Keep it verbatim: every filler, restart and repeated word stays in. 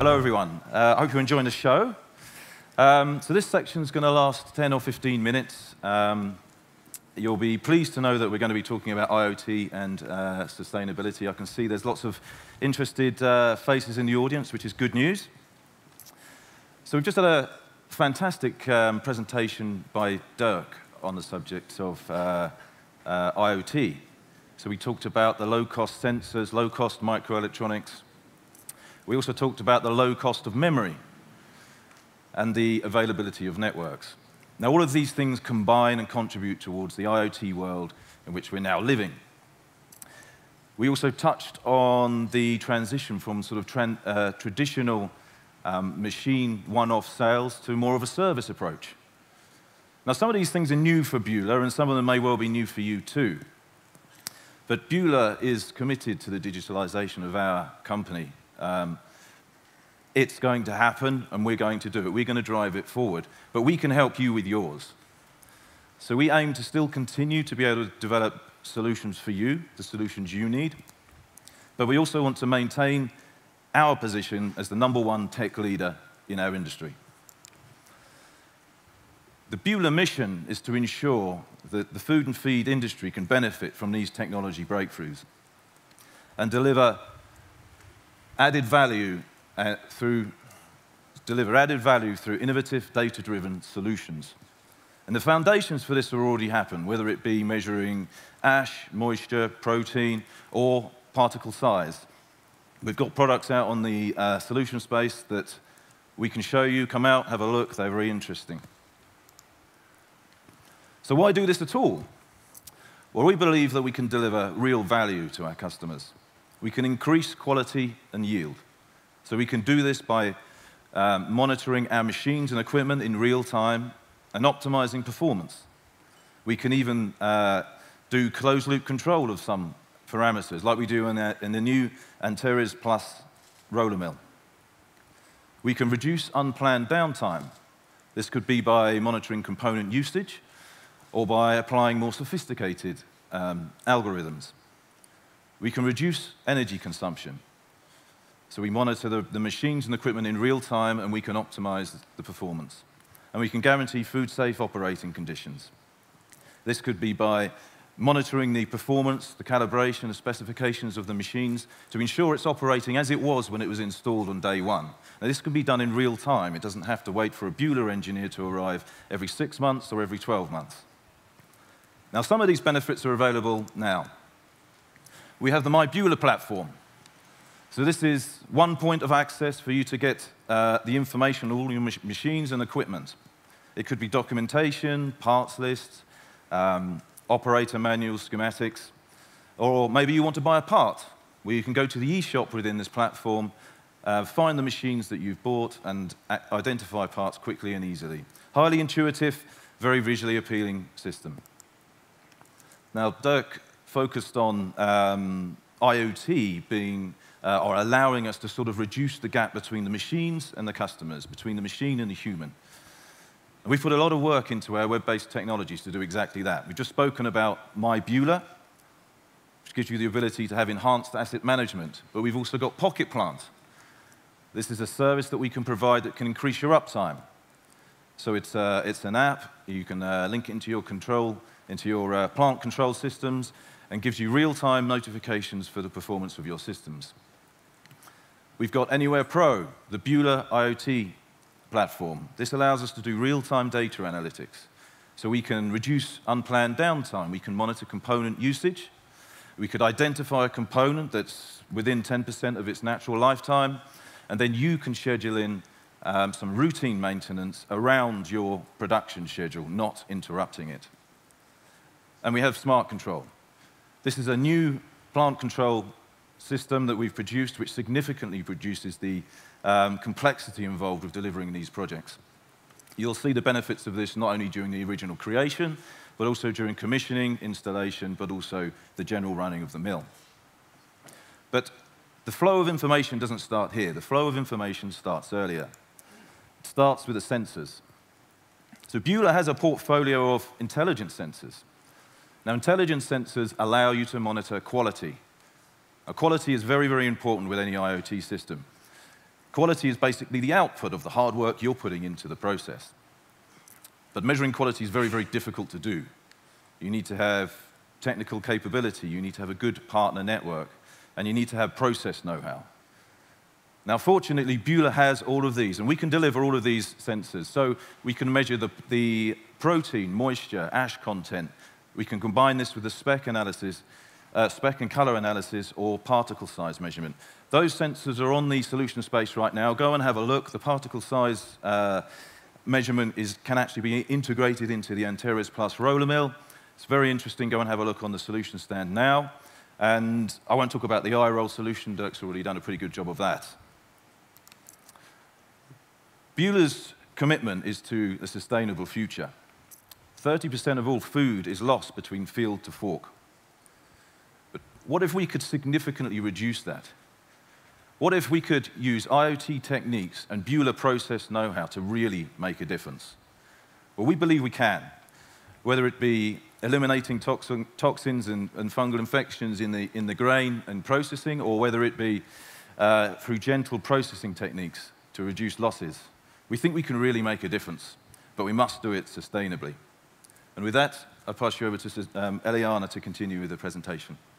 Hello, everyone. Uh, I hope you're enjoying the show. Um, so this section is going to last ten or fifteen minutes. Um, you'll be pleased to know that we're going to be talking about IoT and uh, sustainability. I can see there's lots of interested uh, faces in the audience, which is good news. So we've just had a fantastic um, presentation by Dirk on the subject of uh, uh, IoT. So we talked about the low-cost sensors, low-cost microelectronics. We also talked about the low cost of memory and the availability of networks. Now, all of these things combine and contribute towards the IoT world in which we're now living. We also touched on the transition from sort of tran uh, traditional um, machine one-off sales to more of a service approach. Now, some of these things are new for Bühler, and some of them may well be new for you too. But Bühler is committed to the digitalization of our company. Um, it's going to happen, and we're going to do it. We're going to drive it forward. But we can help you with yours. So we aim to still continue to be able to develop solutions for you, the solutions you need. But we also want to maintain our position as the number one tech leader in our industry. The Bühler mission is to ensure that the food and feed industry can benefit from these technology breakthroughs and deliver added value uh, through deliver added value through innovative, data-driven solutions. And the foundations for this are already happened, whether it be measuring ash, moisture, protein, or particle size. We've got products out on the uh, solution space that we can show you. Come out, have a look. They're very interesting. So why do this at all? Well, we believe that we can deliver real value to our customers. We can increase quality and yield. So we can do this by um, monitoring our machines and equipment in real time and optimizing performance. We can even uh, do closed-loop control of some parameters, like we do in, our, in the new Antares Plus roller mill. We can reduce unplanned downtime. This could be by monitoring component usage or by applying more sophisticated um, algorithms. We can reduce energy consumption. So we monitor the, the machines and equipment in real time, and we can optimize the performance. And we can guarantee food-safe operating conditions. This could be by monitoring the performance, the calibration, the specifications of the machines to ensure it's operating as it was when it was installed on day one. Now, this can be done in real time. It doesn't have to wait for a Bühler engineer to arrive every six months or every twelve months. Now, some of these benefits are available now. We have the My Bühler platform. So this is one point of access for you to get uh, the information on all your mach machines and equipment. It could be documentation, parts lists, um, operator manuals, schematics, or maybe you want to buy a part, where you can go to the e-shop within this platform, uh, find the machines that you've bought, and identify parts quickly and easily. Highly intuitive, very visually appealing system. Now, Dirk focused on um, IoT being, uh, or allowing us to sort of reduce the gap between the machines and the customers, between the machine and the human. And we've put a lot of work into our web-based technologies to do exactly that. We've just spoken about My Bühler, which gives you the ability to have enhanced asset management, but we've also got Pocket Plant. This is a service that we can provide that can increase your uptime. So it's, uh, it's an app. You can uh, link it into your control, into your uh, plant control systems, and gives you real-time notifications for the performance of your systems. We've got Anywhere Pro, the Bühler IoT platform. This allows us to do real-time data analytics. So we can reduce unplanned downtime. We can monitor component usage. We could identify a component that's within ten percent of its natural lifetime, and then you can schedule in um, some routine maintenance around your production schedule, not interrupting it. And we have Smart Control. This is a new plant control system that we've produced, which significantly reduces the um, complexity involved with delivering these projects. You'll see the benefits of this not only during the original creation, but also during commissioning, installation, but also the general running of the mill. But the flow of information doesn't start here. The flow of information starts earlier. It starts with the sensors. So Bühler has a portfolio of intelligent sensors. Now, intelligent sensors allow you to monitor quality. Now, quality is very, very important with any IoT system. Quality is basically the output of the hard work you're putting into the process. But measuring quality is very, very difficult to do. You need to have technical capability, you need to have a good partner network, and you need to have process know-how. Now, fortunately, Bühler has all of these, and we can deliver all of these sensors. So we can measure the, the protein, moisture, ash content. We can combine this with the spec analysis, uh, spec and color analysis, or particle size measurement. Those sensors are on the solution space right now. Go and have a look. The particle size uh, measurement is, can actually be integrated into the Antares Plus roller mill. It's very interesting. Go and have a look on the solution stand now. And I won't talk about the eye-roll solution. Dirk's already done a pretty good job of that. Bühler's commitment is to a sustainable future. thirty percent of all food is lost between field to fork. But what if we could significantly reduce that? What if we could use I O T techniques and Bühler process know-how to really make a difference? Well, we believe we can, whether it be eliminating toxin, toxins and, and fungal infections in the, in the grain and processing, or whether it be uh, through gentle processing techniques to reduce losses. We think we can really make a difference, but we must do it sustainably. And with that, I'll pass you over to um, Eliana to continue with the presentation.